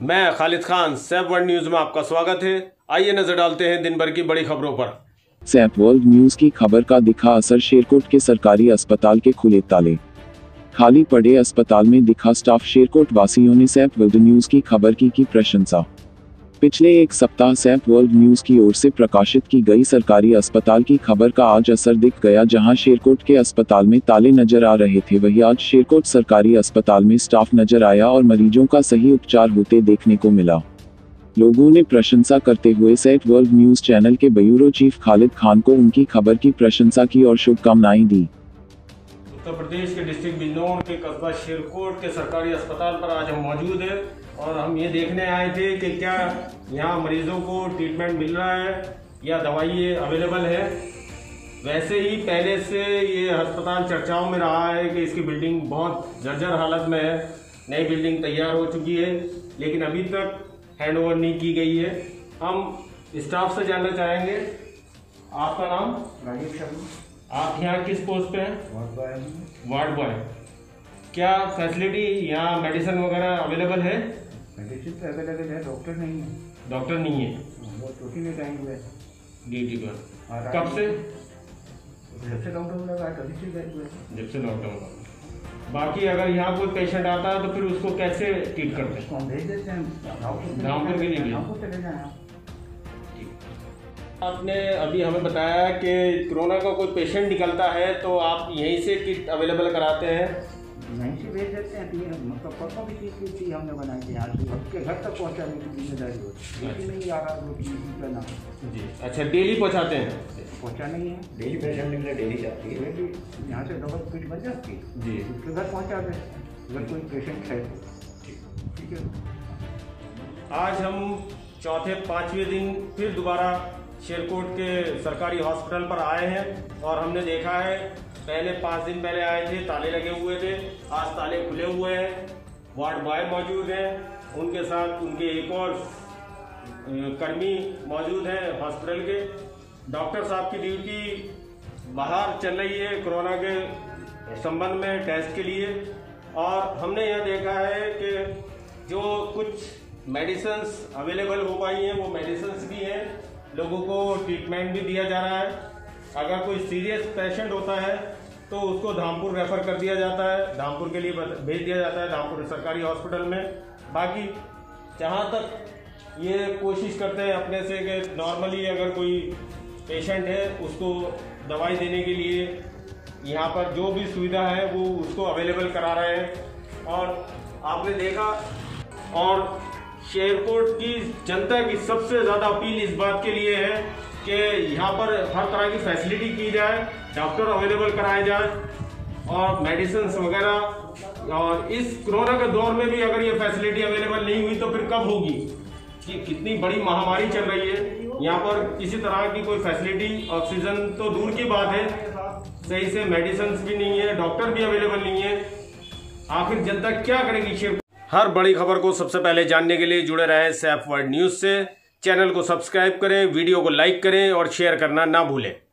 मैं Khalid Khan, Saif world news में आपका स्वागत है। आइए नजर डालते हैं दिन भर की बड़ी खबरों पर। सैफ वर्ल्ड न्यूज की खबर का दिखा असर, शेरकोट के सरकारी अस्पताल के खुले ताले। खाली पड़े अस्पताल में दिखा स्टाफ, शेरकोट वासियों ने सैफ वर्ल्ड न्यूज की खबर की प्रशंसा। पिछले एक सप्ताह सैफ वर्ल्ड न्यूज की ओर से प्रकाशित की गई सरकारी अस्पताल की खबर का आज असर दिख गया। जहां शेरकोट के अस्पताल में ताले नजर आ रहे थे, वहीं आज शेरकोट सरकारी अस्पताल में स्टाफ नजर आया और मरीजों का सही उपचार होते देखने को मिला। लोगों ने प्रशंसा करते हुए सैफ वर्ल्ड न्यूज चैनल के ब्यूरो चीफ खालिद खान को उनकी खबर की प्रशंसा की और शुभकामनाएं दी। उत्तर प्रदेश के डिस्ट्रिक्ट बिजनौर के कस्बा शेरकोट के सरकारी अस्पताल पर आज हम मौजूद हैं और हम ये देखने आए थे कि क्या यहाँ मरीजों को ट्रीटमेंट मिल रहा है या दवाई अवेलेबल है। वैसे ही पहले से ये अस्पताल चर्चाओं में रहा है कि इसकी बिल्डिंग बहुत जर्जर हालत में है। नई बिल्डिंग तैयार हो चुकी है लेकिन अभी तक हैंडओवर नहीं की गई है। हम स्टाफ से जानना चाहेंगे, आपका नाम? राजीव शर्मा। आप यहाँ किस पोस्ट पे हैं? Ward boy. क्या फैसिलिटी यहाँ मेडिसिन वगैरह अवेलेबल है? मेडिसिन तो अवेलेबल है, डॉक्टर नहीं है। डॉक्टर नहीं है, वो ड्यूटी में टाइम हुआ है। ड्यूटी पर कब से? जब से लॉकडाउन लगा तभी से गए हुए। जब से लॉकडाउन लगा। बाकी अगर यहाँ कोई पेशेंट आता है तो फिर उसको कैसे ट्रीट करते हैं? हम भेज देते हैं धामपुर के लिए। धामपुर चले जाएँ आप। आपने अभी हमें बताया कि कोरोना का कोई पेशेंट निकलता है तो आप यहीं से किट अवेलेबल कराते हैं? यहीं से भेज देते हैं। मतलब परसों भी चीज़ हमने बनाई थी, यहाँ से उसके घर तक पहुँचाने की जिम्मेदारी होती है। नहीं आ रहा वो चीज़ ना जी। अच्छा, डेली पहुँचाते हैं? पहुँचाना ही है, डेली पेशेंट निकले डेली जाती है। डेली यहाँ से डबल किट बन जाती है जी, उसके घर पहुँचा दें अगर कोई पेशेंट है। ठीक है। आज हम चौथे पाँचवें दिन फिर दोबारा शेरकोट के सरकारी हॉस्पिटल पर आए हैं और हमने देखा है पहले 5 दिन पहले आए थे, ताले लगे हुए थे। आज ताले खुले हुए हैं। वार्ड बॉय मौजूद हैं, उनके साथ उनके एक और कर्मी मौजूद हैं हॉस्पिटल के। डॉक्टर साहब की ड्यूटी बाहर चल रही है कोरोना के संबंध में टेस्ट के लिए। और हमने यह देखा है कि जो कुछ मेडिसिन्स अवेलेबल हो पाई हैं वो मेडिसिन्स भी हैं, लोगों को ट्रीटमेंट भी दिया जा रहा है। अगर कोई सीरियस पेशेंट होता है तो उसको धामपुर रेफर कर दिया जाता है, धामपुर के लिए भेज दिया जाता है, धामपुर सरकारी हॉस्पिटल में। बाकी जहाँ तक ये कोशिश करते हैं अपने से कि नॉर्मली अगर कोई पेशेंट है उसको दवाई देने के लिए यहाँ पर जो भी सुविधा है वो उसको अवेलेबल करा रहे हैं। और आपने देखा, और शेरकोट की जनता की सबसे ज़्यादा अपील इस बात के लिए है कि यहाँ पर हर तरह की फैसिलिटी की जाए, डॉक्टर अवेलेबल कराए जाए और मेडिसिन वगैरह। और इस कोरोना के दौर में भी अगर ये फैसिलिटी अवेलेबल नहीं हुई तो फिर कब होगी? कि कितनी बड़ी महामारी चल रही है, यहाँ पर किसी तरह की कोई फैसिलिटी, ऑक्सीजन तो दूर की बात है, सही से मेडिसिन भी नहीं है, डॉक्टर भी अवेलेबल नहीं है। आखिर जनता क्या करेगी? शेरकोट हर बड़ी खबर को सबसे पहले जानने के लिए जुड़े रहें सैफ वर्ल्ड न्यूज से। चैनल को सब्सक्राइब करें, वीडियो को लाइक करें और शेयर करना ना भूलें।